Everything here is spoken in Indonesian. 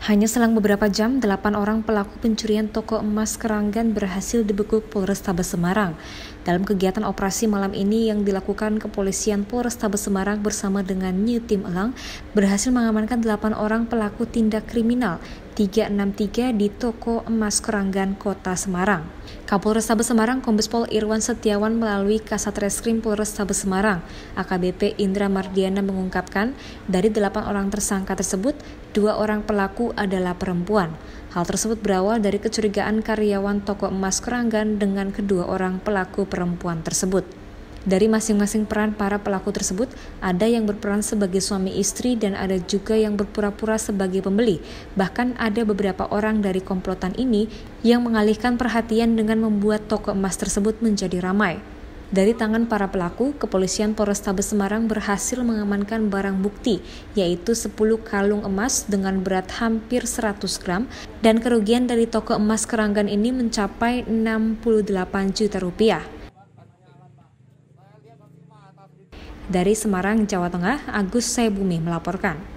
Hanya selang beberapa jam, 8 orang pelaku pencurian toko emas Keranggan berhasil dibekuk Polrestabes Semarang. Dalam kegiatan operasi malam ini yang dilakukan Kepolisian Polrestabes Semarang bersama dengan New Tim Elang, berhasil mengamankan 8 orang pelaku tindak kriminal 363 di toko emas Keranggan, Kota Semarang. Kapolrestabes Semarang Kombes Pol Irwan Setiawan melalui Kasat Reskrim Polrestabes Semarang, AKBP Indra Mardiana mengungkapkan, dari 8 orang tersangka tersebut, 2 orang pelaku adalah perempuan. Hal tersebut berawal dari kecurigaan karyawan toko emas Keranggan dengan kedua orang pelaku perempuan tersebut. Dari masing-masing peran para pelaku tersebut, ada yang berperan sebagai suami istri dan ada juga yang berpura-pura sebagai pembeli. Bahkan ada beberapa orang dari komplotan ini yang mengalihkan perhatian dengan membuat toko emas tersebut menjadi ramai. Dari tangan para pelaku, Kepolisian Polrestabes Semarang berhasil mengamankan barang bukti, yaitu 10 kalung emas dengan berat hampir 100 gram, dan kerugian dari toko emas Keranggan ini mencapai 68 juta rupiah. Dari Semarang, Jawa Tengah, Agus Saibumi melaporkan.